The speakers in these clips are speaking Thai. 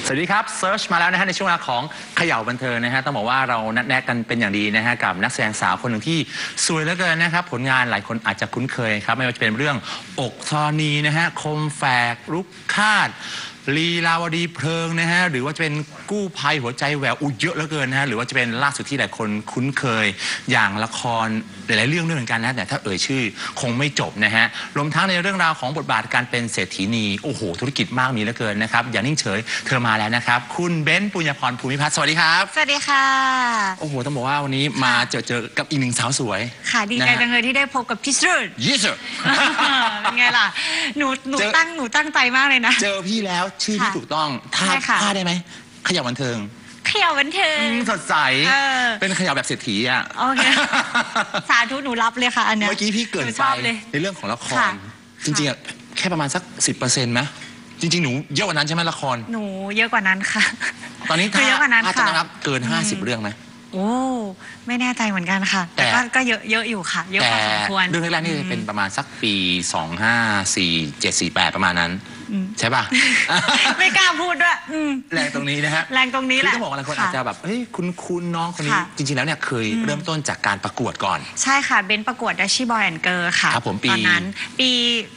สวัสดีครับเซิร์ชมาแล้วนะฮะในช่วงเวลาของเขย่าบันเทิงนะฮะต้องบอกว่าเรานัดแนะกันเป็นอย่างดีนะฮะกับนักแสดงสาวคนหนึ่งที่สวยเหลือเกินนะครับผลงานหลายคนอาจจะคุ้นเคยครับไม่ว่าจะเป็นเรื่องอกธรณีนะฮะคมแฝกลุกคาดลีลาวดีเพลิงนะฮะหรือว่าจะเป็นกู้ภัยหัวใจแหววเยอะเหลือเกินนะฮะหรือว่าจะเป็นล่าสุดที่หลายคนคุ้นเคยอย่างละครหลายๆเรื่องด้วยเหมือนกันนะแต่ถ้าเอ่ยชื่อคงไม่จบนะฮะรวมทั้งในเรื่องราวของบทบาทการเป็นเศรษฐีนีโอ้โหธุรกิจมากมีเหลือเกินนะครับอย่านิ่งเฉยเธอมาแล้วนะครับคุณเบ้นปุญญพรภูมิพัฒน์สวัสดีครับสวัสดีค่ะโอ้โหต้องบอกว่าวันนี้มาเจอกับอีกหนึ่งสาวสวยค่ะดีใจจังเลยที่ได้พบกับพี่สุดยี่สิบเป็นไงล่ะหนูตั้งใจมากเลยนะเจอพี่แล้วชื่อที่ถูกต้องท่าได้ไหมเขย่าบันเทิงเขย่าบันเทิงสดใสเป็นเขย่าแบบเศรษฐีอ่ะโอเคสาธุหนูรับเลยค่ะอันเนี้ยเมื่อกี้พี่เกินไปในเรื่องของละครจริงๆอ่ะแค่ประมาณสัก 10%ไหมจริงๆหนูเยอะกว่านั้นใช่ไหมละครหนูเยอะกว่านั้นค่ะตอนนี้เยอะกว่านั้นค่ะเกิน50 เรื่องไหมโอ้ไม่แน่ใจเหมือนกันค่ะแต่ก็เยอะอยู่ค่ะเยอะพอสมควรเรื่องแรกๆนี่เป็นประมาณสักปี254748ประมาณนั้นใช่ป่ะไม่กล้าพูดด้วยแรงตรงนี้นะฮะแรงตรงนี้แหละที่ต้องบอกอะไรคนอาจจะแบบเฮ้ยคุณน้องคนนี้จริงๆแล้วเนี่ยเคยเริ่มต้นจากการประกวดก่อนใช่ค่ะเบนประกวด Dashie Boy and Girl ค่ะครับผมตอนนั้นปี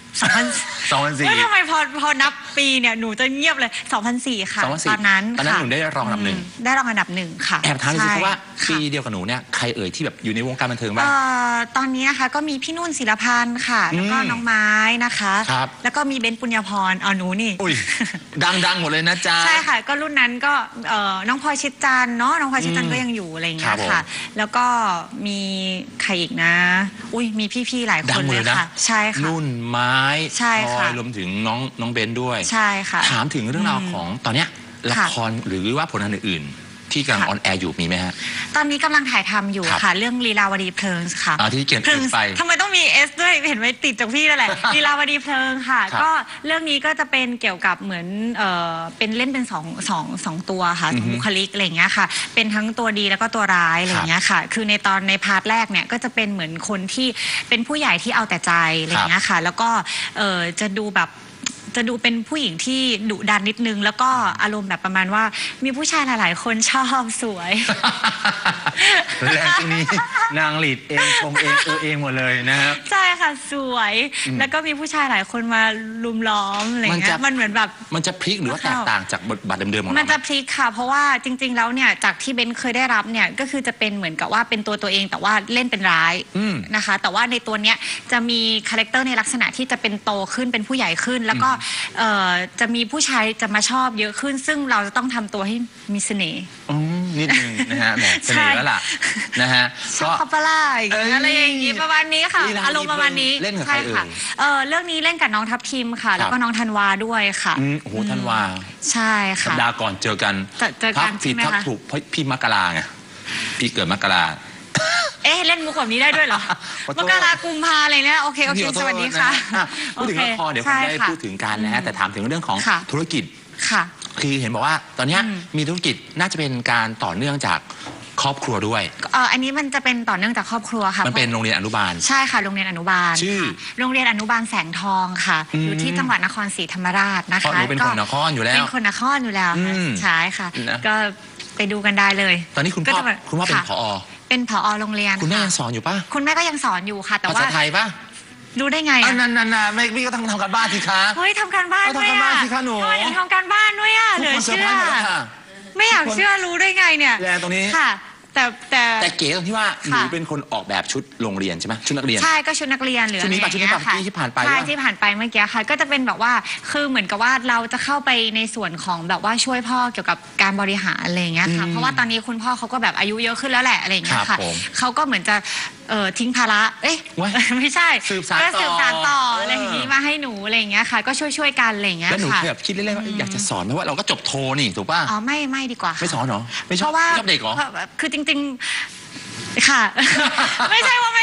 2004แล้วทำไมพอนับปีเนี่ยหนูจะเงียบเลย2004ค่ะตอนนั้นหนูได้รองอันดับหนึ่งได้รองอันดับหนึ่งค่ะแอบถามเลยสิว่าปีเดียวกับหนูเนี่ยใครเอ่ยที่แบบอยู่ในวงการบันเทิงบ้างตอนนี้นะคะก็มีพี่นุ่นศิลพันธ์ค่ะแล้วก็น้องไม้นะคะแล้วก็มีเบนปุญญพรหนูนี่ดังหมดเลยนะจ๊ะใช่ค่ะก็รุ่นนั้นก็น้องพลอยชิดจันเนาะน้องพลอยชิดจันก็ยังอยู่อะไรอย่างเงี้ยค่ะแล้วก็มีใครอีกนะมีพี่ๆหลายคนเลยค่ะใช่ค่ะนุ่นไม้ใช่ค่ะรวมถึงน้องเบนด้วยใช่ค่ะถามถึงเรื่องราวของตอนเนี้ยละครหรือว่าผลงานอื่นที่กำลังออนแอร์อยู่มีไหมฮะตอนนี้กำลังถ่ายทำอยู่ค่ะเรื่องลีลาวดีเพลิงค่ะที่เขียนไปทำไมต้องมีเอสด้วยเห็นไหมติดจากพี่นั่นแหละลีลาวดีเพลิงค่ะก็เรื่องนี้ก็จะเป็นเกี่ยวกับเหมือนเป็นเล่นเป็นสองตัวค่ะสองบุคลิกอะไรอย่างเงี้ยค่ะเป็นทั้งตัวดีแล้วก็ตัวร้ายอะไรอย่างเงี้ยค่ะคือในพาร์ทแรกเนี่ยก็จะเป็นเหมือนคนที่เป็นผู้ใหญ่ที่เอาแต่ใจอะไรอย่างเงี้ยค่ะแล้วก็จะดูเป็นผู้หญิงที่ดุดันนิดนึงแล้วก็อารมณ์แบบประมาณว่ามีผู้ชายหลายๆคนชอบสวยแรงตรงนี้นางหลีดเองชงเองเองหมดเลยนะครับใช่ค่ะสวยแล้วก็มีผู้ชายหลายคนมาลุมล้อมอะไรเงี้ยมันเหมือนแบบมันจะพลิกหรือว่าแตกต่างจากบทบาทเดิมๆของเรามันจะพลิกค่ะเพราะว่าจริงๆแล้วเนี่ยจากที่เบนเคยได้รับเนี่ยก็คือจะเป็นเหมือนกับว่าเป็นตัวเองแต่ว่าเล่นเป็นร้ายนะคะแต่ว่าในตัวเนี้ยจะมีคาแรคเตอร์ในลักษณะที่จะเป็นโตขึ้นเป็นผู้ใหญ่ขึ้นแล้วก็จะมีผู้ชายจะมาชอบเยอะขึ้นซึ่งเราจะต้องทำตัวให้มีเสน่ห์นิดนึงนะฮะเสน่ห์แล้วล่ะนะฮะชอบคาปลาอะไรอย่างนี้ประมาณนี้ค่ะอารมณ์ประมาณนี้เล่นกับใครเอ่ยเรื่องนี้เล่นกับน้องทัพทิมค่ะแล้วก็น้องธันวาด้วยค่ะโอ้โหธันวาใช่ค่ะสัปดาห์ก่อนเจอกันทับผิดทับถูกพี่มกราไงพี่เกิดมกราเล่นมุกแบบนี้ได้ด้วยเหรอมกรากุมภาอะไรเนี่ยโอเคสวัสดีค่ะพูดถึงละครเดี๋ยวผมได้พูดถึงการแล้วแต่ถามถึงเรื่องของธุรกิจค่ะคือเห็นบอกว่าตอนนี้มีธุรกิจน่าจะเป็นการต่อเนื่องจากครอบครัวด้วยอันนี้มันจะเป็นต่อเนื่องจากครอบครัวค่ะมันเป็นโรงเรียนอนุบาลใช่ค่ะโรงเรียนอนุบาลชื่อโรงเรียนอนุบาลแสงทองค่ะอยู่ที่จังหวัดนครศรีธรรมราชนะคะก็เป็นคนนครอยู่แล้วเป็นคนนครอยู่แล้วใช่ค่ะก็ไปดูกันได้เลยตอนนี้คุณพ่อเป็นผอ. เป็นผอ.โรงเรียนคุณแม่ยังสอนอยู่ป่ะคุณแม่ก็ยังสอนอยู่ค่ะแต่ว่าภาษาไทยป่ะรู้ได้ไงนั่นไม่พี่ก็ต้องทำการบ้านสิคะเฮ้ยทำการบ้านด้วยอ่ะทำไมถึงทำการบ้านด้วยอ่ะเหลือเชื่อไม่อยากเชื่อรู้ได้ไงเนี่ยแรงตรงนี้ค่ะแต่เก๋ตรงที่ว่าหนูเป็นคนออกแบบชุดโรงเรียนใช่ไหมชุดนักเรียนใช่ก็ชุดนักเรียนหรือชุดนี้ที่ผ่านไปใช่ที่ผ่านไปเมื่อกี้ค่ะก็จะเป็นแบบว่าคือเหมือนกับว่าเราจะเข้าไปในส่วนของแบบว่าช่วยพ่อเกี่ยวกับการบริหารอะไรอย่างเงี้ยค่ะเพราะว่าตอนนี้คุณพ่อเขาก็แบบอายุเยอะขึ้นแล้วแหละอะไรอย่างเงี้ยค่ะเขาก็เหมือนจะทิ้งภาระไม่ใช่สืบสานต่ออะไรอย่างนี้มาให้หนูอะไรอย่างเงี้ยค่ะก็ช่วยกันอะไรอย่างเงี้ยแล้วหนูแบบคิดเล่นๆว่าอยากจะสอนเพราะว่าเราก็จบโทนี่ถูกป่ะไม่ดีกว่าไม่สอนเหรอไม่ชอบเด็กเหรอคือจริงๆค่ะไม่ใช่ว่าไม่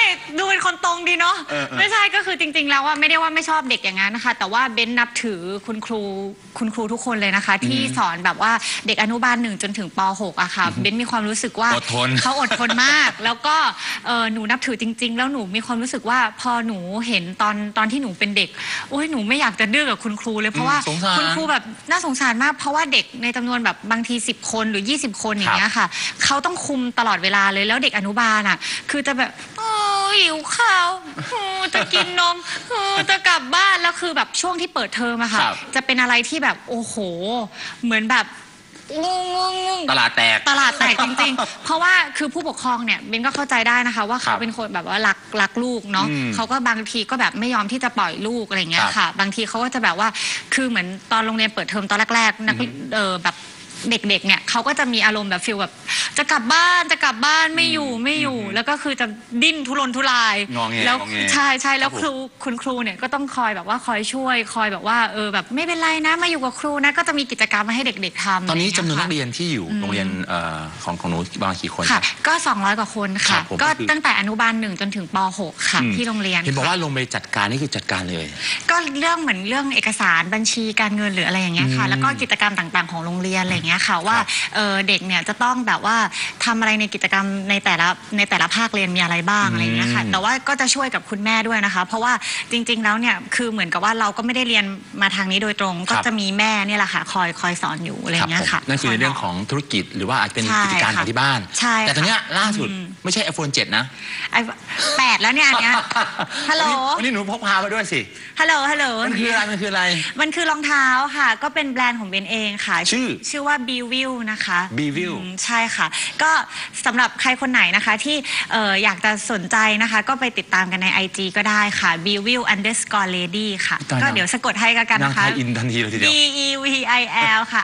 ดูเป็นคนตรงดีเนาะไม่ใช่ก็คือจริงๆแล้วว่าไม่ได้ว่าไม่ชอบเด็กอย่างนั้นนะคะแต่ว่าเบนนับถือคุณครูทุกคนเลยนะคะที่สอนแบบว่าเด็กอนุบาล1จนถึงป .6 อะค่ะเบนมีความรู้สึกว่าเขาอดทนมากแล้วก็หนูนับถือจริงๆแล้วหนูมีความรู้สึกว่าพอหนูเห็นตอนที่หนูเป็นเด็กโอ้ยหนูไม่อยากจะดื้อกับคุณครูเลยเพราะว่าคุณครูแบบน่าสงสารมากเพราะว่าเด็กในจำนวนแบบบางที10 คนหรือ20 คนอย่างเงี้ยค่ะเขาต้องคุมตลอดเวลาเลยแล้วเด็กอนุบาลอะคือจะแบบหิวข้าวจะกินนมจะกลับบ้านแล้วคือแบบช่วงที่เปิดเทอมอะค่ะจะเป็นอะไรที่แบบโอ้โหเหมือนแบบตลาดแตกจริงๆเพราะว่าคือผู้ปกครองเนี่ยเบนก็เข้าใจได้นะคะว่าเขาเป็นคนแบบว่ารักลูกเนาะเขาก็บางทีก็แบบไม่ยอมที่จะปล่อยลูกอะไรเงี้ยค่ะบางทีเขาก็จะแบบว่าคือเหมือนตอนโรงเรียนเปิดเทอมตอนแรกๆนักแบบเด็กๆเนี่ยเขาก็จะมีอารมณ์แบบฟีลแบบจะกลับบ้านไม่อยู่แล้วก็คือจะดิ้นทุรนทุรายแล้วใช่แล้วคุณครูเนี่ยก็ต้องคอยแบบว่าคอยช่วยคอยแบบว่าแบบไม่เป็นไรนะมาอยู่กับครูนะก็จะมีกิจกรรมมาให้เด็กๆทำตอนนี้จำนวนนักเรียนที่อยู่โรงเรียนของหนูบางกี่คนค่ะก็200 กว่าคนค่ะก็ตั้งแต่อนุบาล1จนถึงป .6 ค่ะที่โรงเรียนเห็นบอกว่าลงไปจัดการนี่คือจัดการเลยก็เรื่องเหมือนเรื่องเอกสารบัญชีการเงินหรืออะไรอย่างเงี้ยค่ะแล้วก็กิจกรรมต่างๆของโรงเรียนอะไรเงี้ยค่ะว่าเด็กเนี่ยจะต้องแบบว่าทำอะไรในกิจกรรมในแต่ละภาคเรียนมีอะไรบ้างอะไรเงี้ยค่ะแต่ว่าก็จะช่วยกับคุณแม่ด้วยนะคะเพราะว่าจริงๆแล้วเนี่ยคือเหมือนกับว่าเราก็ไม่ได้เรียนมาทางนี้โดยตรงก็จะมีแม่เนี่ยแหละค่ะคอยสอนอยู่อะไรเงี้ยค่ะนั่นคือในเรื่องของธุรกิจหรือว่าอาจเป็นกิจการของที่บ้านแต่ตอนนี้ล่าสุดไม่ใช่ iPhone 7 นะ 8แล้วเนี่ยอันเนี้ยฮัลโหลวันนี้หนูพกพามาด้วยสิฮัลโหลมันคืออะไรมันคือรองเท้าค่ะก็เป็นแบรนด์ของเบนเองค่ะชื่อว่า Bview นะคะ Bview ใช่ค่ะก็สำหรับใครคนไหนนะคะที่อยากจะสนใจนะคะก็ไปติดตามกันใน IG ก็ได้ค่ะ bview_lady ค่ะก็เดี๋ยวสะกดให้กันนะคะอินทันทีเลยทีเดียว BEVIL ค่ะ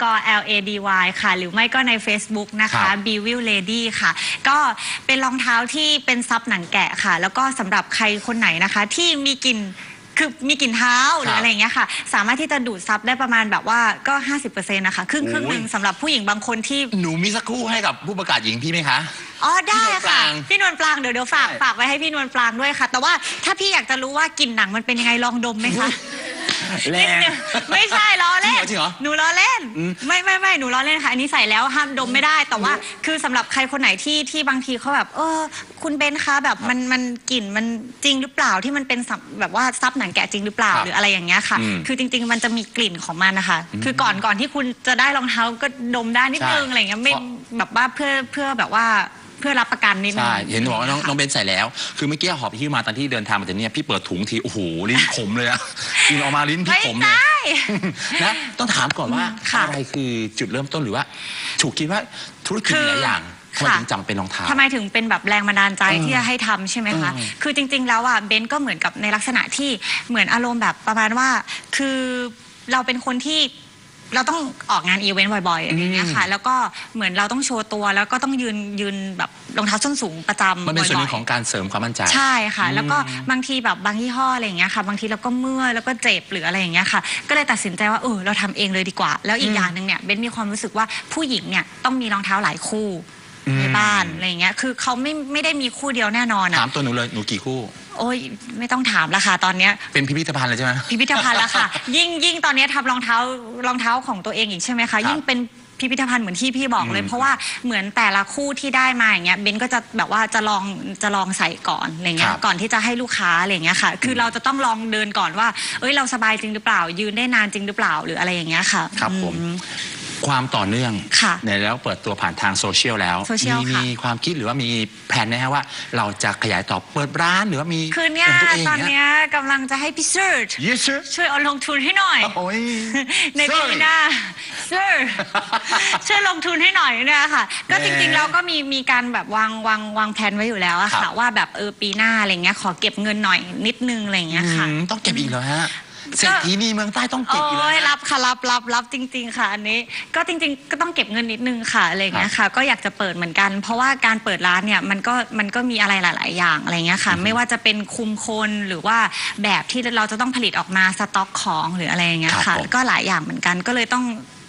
_LADY ค่ะหรือไม่ก็ใน Facebook นะคะ Bview Lady ค่ะก็เป็นรองเท้าที่เป็นซับหนังแกะค่ะแล้วก็สำหรับใครคนไหนนะคะที่มีกลิ่นเท้าหรืออะไรอย่างเงี้ยค่ะสามารถที่จะดูดซับได้ประมาณแบบว่าก็ 50% นะคะครึ่งหนึ่งสำหรับผู้หญิงบางคนที่หนูมีสักคู่ให้กับผู้ประกาศหญิงพี่ไหมคะอ๋อได้ค่ะพี่นวลปรางเดี๋ยวฝากไว้ให้พี่นวลปรางด้วยค่ะแต่ว่าถ้าพี่อยากจะรู้ว่ากลิ่นหนังมันเป็นยังไงลองดมไหมคะไม่ใช่ล้อเล่นหนูล้อเล่นไม่หนูล้อเล่นค่ะอันนี้ใส่แล้วห้ามดมไม่ได้แต่ว่าคือสำหรับใครคนไหนที่บางทีเขาแบบคุณเบนคะแบบมันกลิ่นมันจริงหรือเปล่าที่มันเป็นแบบว่าซับหนังแกะจริงหรือเปล่าหรืออะไรอย่างเงี้ยค่ะคือจริงๆมันจะมีกลิ่นของมันนะคะคือก่อนที่คุณจะได้รองเท้าก็ดมได้นิดนึงอะไรอย่างเงี้ยไม่แบบว่าเพื่อแบบว่าเพื่อรับประกันนิดนึงใช่เห็นบอกว่าน้องเบนใส่แล้วคือเมื่อกี้หอบพี่มาตอนที่เดินทางมาถึงเนี่ยพี่เปิดถุงทีโอ้โหลิ้นขมเลยอะกินออกมาลิ้นพี่ขมเลยนะต้องถามก่อนว่าอะไรคือจุดเริ่มต้นหรือว่าถูกคิดว่าธุรกิจหลายอย่างทำไมถึงจำเป็นรองเท้าทำไมถึงเป็นแบบแรงบันดาลใจที่จะให้ทำใช่ไหมคะคือจริงๆแล้วอ่ะเบนก็เหมือนกับในลักษณะที่เหมือนอารมณ์แบบประมาณว่าคือเราเป็นคนที่เราต้องออกงานอีเวนต์บ่อยๆอย่างเงี้ยค่ะแล้วก็เหมือนเราต้องโชว์ตัวแล้วก็ต้องยืนแบบรองเท้าส้นสูงประจำมันเป็นส่วนหนึ่งของการเสริมความมั่นใจใช่ค่ะแล้วก็บางทีแบบบางยี่ห้ออะไรอย่างเงี้ยค่ะบางทีเราก็เมื่อยแล้วก็เจ็บหรืออะไรอย่างเงี้ยค่ะก็เลยตัดสินใจว่าเราทำเองเลยดีกว่าแล้วอีกอย่างหนึ่งเนี่ยเบนมีความรู้สึกว่าผู้หญิงเนี่ยต้องมีรองเท้าหลายคู่ในบ้านอะไรอย่างเงี้ยคือเขาไม่ได้มีคู่เดียวแน่นอนถามตัวหนูเลยหนูกี่คู่โอ้ยไม่ต้องถามละค่ะตอนเนี้ยเป็นพิพิธภัณฑ์เลยใช่ไหมพิพิธภัณฑ์ละค่ะยิ่งตอนนี้ทำรองเท้าของตัวเองอีกใช่ไหมคะยิ่งเป็นพิพิธภัณฑ์เหมือนที่พี่บอกเลยเพราะว่าเหมือนแต่ละคู่ที่ได้มาอย่างเงี้ยเบนก็จะแบบว่าจะลองใส่ก่อนอะไรเงี้ยก่อนที่จะให้ลูกค้าอะไรเงี้ยค่ะคือเราจะต้องลองเดินก่อนว่าเราสบายจริงหรือเปล่ายืนได้นานจริงหรือเปล่าหรืออะไรอย่างเงี้ยค่ะครับผมความต่อเนื่องเนี่ยแล้วเปิดตัวผ่านทางโซเชียลแล้วมีความคิดหรือว่ามีแผนนะฮะว่าเราจะขยายต่อเปิดร้านหรือว่ามีคือเนี่ยตอนนี้กำลังจะให้พี่เซิร์ชช่วยเอาลงทุนให้หน่อยในปีหน้าเซิร์ชช่วยลงทุนให้หน่อยเนี่ยค่ะก็จริงๆเราก็มีการแบบวางแผนไว้อยู่แล้วอะค่ะว่าแบบปีหน้าอะไรเงี้ยขอเก็บเงินหน่อยนิดนึงอะไรเงี้ยค่ะต้องเก็บอีกเหรอฮะเศรษฐีนี่เมืองใต้ต้องเก็บอยู่แล้วรับค่ะรับจริงๆค่ะอันนี้ก็จริงๆก็ต้องเก็บเงินนิดนึงค่ะอะไรอย่างเงี้ยค่ะก็อยากจะเปิดเหมือนกันเพราะว่าการเปิดร้านเนี่ยมันก็มีอะไรหลายๆอย่างอะไรเงี้ยค่ะไม่ว่าจะเป็นคุมคนหรือว่าแบบที่เราจะต้องผลิตออกมาสต็อกของหรืออะไรอย่างเงี้ยค่ะก็หลายอย่างเหมือนกันก็เลยต้อง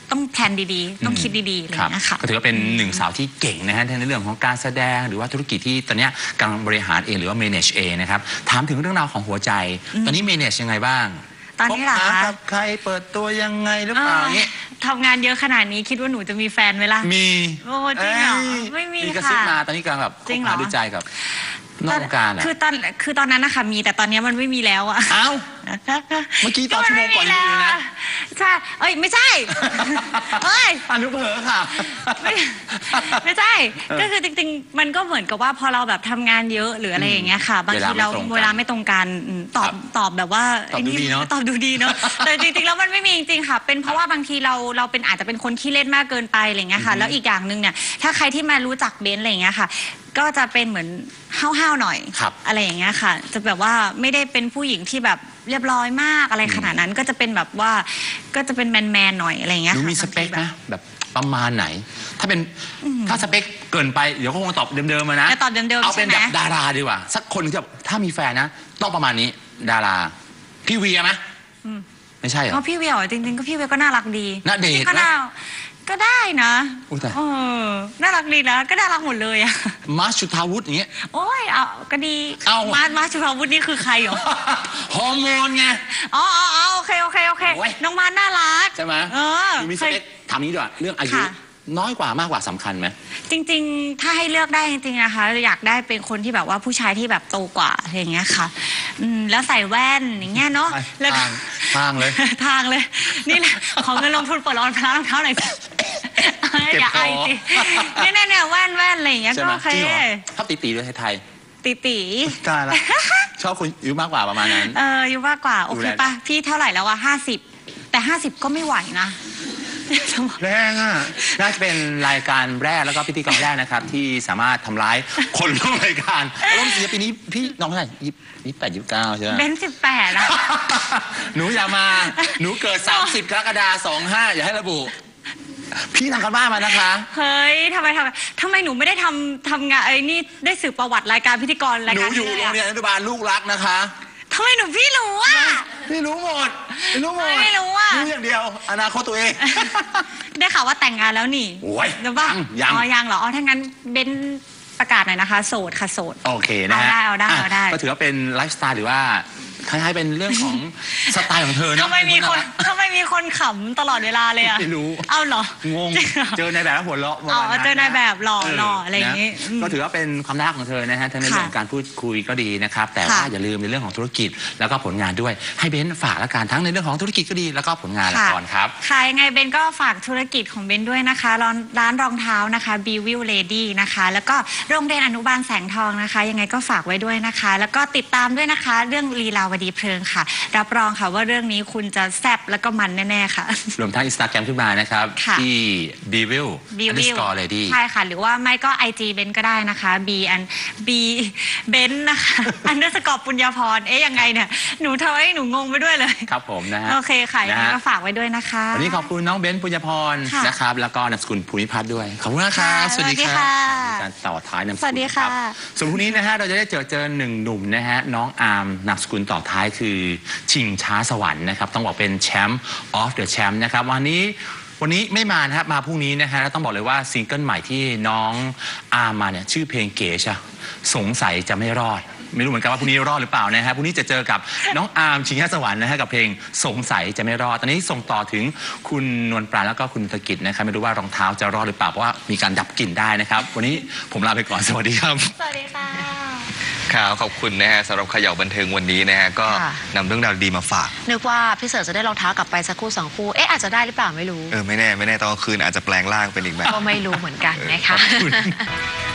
ต้องแพลนดีๆต้องคิดดีๆอะไรอย่างเงี้ยค่ะก็ถือว่าเป็นหนึ่งสาวที่เก่งนะฮะในเรื่องของการแสดงหรือว่าธุรกิจที่ตอนนี้กำลังบริหารเองหรือว่า manage เองนะครับถามถึงเรื่องราวของหัวใจตอนนี้ manage ยังไงบ้างตอนนี้เหรอคะกับใครเปิดตัวยังไงหรือเปล่าเงี้ยทำงานเยอะขนาดนี้คิดว่าหนูจะมีแฟนไหมล่ะมีโอ้จริงเหรอไม่มีค่ะกระซิบมาตอนนี้กำลังแบบคบหาดูใจกับนอกวงการคือตอนนั้นนะคะมีแต่ตอนนี้มันไม่มีแล้วอะเอ้าเมื่อกี้ตอนชั่วโมงก่อนอยู่เลยนะใช่ไม่ใช่เอ้ยอนุเผลอค่ะไม่ใช่ก็คือจริงๆมันก็เหมือนกับว่าพอเราแบบทำงานเยอะหรืออะไรอย่างเงี้ยค่ะบางทีเราเวลาไม่ตรงกันตอบแบบว่าตอบดูดีเนาะตอบดูดีเนาะแต่จริงๆแล้วมันไม่มีจริงๆค่ะเป็นเพราะว่าบางทีเราเป็นอาจจะเป็นคนขี้เล่นมากเกินไปอะไรเงี้ยค่ะแล้วอีกอย่างหนึ่งเนี่ยถ้าใครที่มารู้จักเบนอะไรเงี้ยค่ะก็จะเป็นเหมือนห้าวๆหน่อยอะไรอย่างเงี้ยค่ะจะแบบว่าไม่ได้เป็นผู้หญิงที่แบบเรียบร้อยมากอะไรขนาดนั้นก็จะเป็นแบบว่าก็จะเป็นแมนๆหน่อยอะไรเงี้ยมีสเปคนะแบบประมาณไหนถ้าสเปคเกินไปเดี๋ยวก็คงตอบเดิมๆนะตอบเดิมๆเอาเป็นแบบดาราดีกว่าสักคนที่ถ้ามีแฟนนะต้องประมาณนี้ดาราพี่เวียไหมไม่ใช่เหรอพี่เวียจริงๆก็พี่เวียก็น่ารักดีน่าเดทก็ได้นะน่ารักดีนะก็น่ารักหมดเลยอะมาร์ชจุธาวุฒิอย่างเงี้ยโอ้ยก็ดีมาร์ชจุธาวุฒินี่คือใครหรอฮอร์โมนไงอ๋อโอเคน้องมาร์ชน่ารักใช่ไหมมีสเปคถามนี้ด้วยเรื่องอายุน้อยกว่ามากกว่าสำคัญไหมจริงๆถ้าให้เลือกได้จริงๆนะคะอยากได้เป็นคนที่แบบว่าผู้ชายที่แบบโตกว่าอย่างเงี้ยค่ะแล้วใส่แว่นอย่างเงี้ยเนาะแล้วทางเลยนี่แหละขอเงินลงทุนเปิดร้านพระรองเท้าหน่อยอย่าไอสิเนี่ยแว่นอะไรอย่างเงี้ยก็โอเคชอบตีด้วยไทยตีตายแล้วชอบคนอายุมากกว่าประมาณนั้นอายุมากกว่าโอเคป่ะพี่เท่าไหร่แล้ววะ50แต่50ก็ไม่ไหวนะแรงอ่ะน่าจะเป็นรายการแรกแล้วก็พิธีกรแรกนะครับที่สามารถทำร้ายคนร่วมรายการร่วมศิลปินนี้พี่น้องเท่าไหร่28 29ใช่ไหมเบน18แล้วหนูอย่ามาหนูเกิด30 กรกฎาคม 25อย่าให้ระบุพี่ทำกันบ้านมานะคะเฮ้ยทำไมหนูไม่ได้ทำงานนี่ได้สืบประวัติรายการพิธีกรรายการหนูอยู่โรงเรียนอนุบาลลูกรักนะคะทำไมหนูพี่รู้อ่ะพี่รู้หมดไม่รู้อ่ะรู้อย่างเดียวอนาคตตัวเองได้ข่าวว่าแต่งงานแล้วนี่โอ้ยหรือว่ายังเหรอถ้างั้นเบนประกาศหน่อยนะคะโสดค่ะโสดโอเคนะเอาได้ก็ถือว่าเป็นไลฟ์สไตล์หรือว่าคล้ายๆเป็นเรื่องของสไตล์ของเธอนะทำไมมีคนขำตลอดเวลาเลยอะไม่รู้เอาเหรองงเจอในแบบแล้วหัวเราะเจอในแบบหล่ออะไรอย่างนี้ก็ถือว่าเป็นความน่ารักของเธอนะฮะทั้งในเรื่องการพูดคุยก็ดีนะครับแต่ว่าอย่าลืมในเรื่องของธุรกิจแล้วก็ผลงานด้วยให้เบนฝากละกันทั้งในเรื่องของธุรกิจก็ดีแล้วก็ผลงานละครครับค่ะยังไงเบนก็ฝากธุรกิจของเบนด้วยนะคะร้านรองเท้านะคะ Beville Lady นะคะแล้วก็โรงเรียนอนุบาลแสงทองนะคะยังไงก็ฝากไว้ด้วยนะคะแล้วก็ติดตามด้วยนะคะเรื่องลีลาวดีเพลิงค่ะรับรองค่ะว่าเรื่องนี้คุณจะแซ่บแล้วก็มันแน่ๆค่ะรวมทั้ง Instagram ขึ้นมานะครับที่ Beville_Lady ใช่ค่ะหรือว่าไม่ก็ IG เบนก็ได้นะคะ B เบนนะคะ _ ปุญญาพรยังไงเนี่ยหนูทำให้หนูงงไปด้วยเลยครับผมนะฮะโอเคค่ะยังไงก็ฝากไว้ด้วยนะคะวันนี้ขอบคุณน้องเบนปุญญาพรนะครับแล้วก็นามสกุลภูมิพัฒน์ด้วยขอบคุณนะครับสวัสดีค่ะการต่อท้ายนามสกุลครับส่วนพรุ่งนี้นะฮะเราจะได้เจอหนึ่งหนุ่มนะฮะน้องอาร์มนามสกุลต่อท้ายคือชิงช้าสวรรค์นะครับต้องบอกเป็นแชมป์ออฟเดอะแชมป์นะครับวันนี้ไม่มานะครับมาพรุ่งนี้นะฮะแล้วต้องบอกเลยว่าซิงเกิลใหม่ที่น้องอาร์มมาเนี่ยชื่อเพลงเก๋ใช่สงสัยจะไม่รอดไม่รู้เหมือนกันว่าพรุ่งนี้รอดหรือเปล่านะฮะพรุ่งนี้จะเจอกับน้องอาร์มชิงช้าสวรรค์นะฮะกับเพลงสงสัยจะไม่รอดตอนนี้ส่งต่อถึงคุณนวลปราณแล้วก็คุณตะกิจนะครับไม่รู้ว่ารองเท้าจะรอดหรือเปล่าเพราะว่ามีการดับกลิ่นได้นะครับวันนี้ผมลาไปก่อนสวัสดีครับสวัสดีค่ะครับขอบคุณนะฮะสำหรับเขย่าบันเทิงวันนี้นะฮะก็นำเรื่องราวดีมาฝากนึกว่าพี่เสิร์ชจะได้รองเท้ากลับไปสักคู่2 คู่อาจจะได้หรือเปล่าไม่รู้ไม่แน่ตอนคืนอาจจะแปลงร่างเป็นอีกแบบก็ไม่รู้เหมือนกันนะคะ